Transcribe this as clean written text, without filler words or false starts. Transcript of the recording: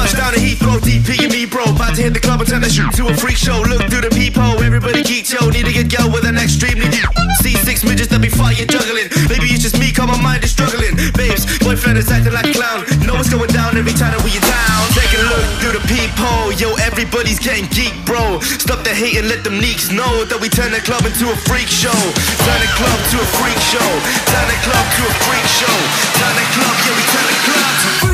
Touchdown to Heathrow, DP and me bro. About to hit the club and turn the shoot to a freak show. Look through the peephole, everybody geek yo. Need to get girl with an extremely deep. See 6 midgets that be fighting juggling. Maybe it's just me, cause my mind is struggling. Babes, boyfriend is acting like a clown. Know what's going down every time that we are down. Take a look through the peephole, yo, everybody's getting geek bro. Stop the hate and let them neeks know that we turn the club into a freak show. Turn the club to a freak show. Turn the club to a freak show. Turn the club, yeah, we turn the club to freak show.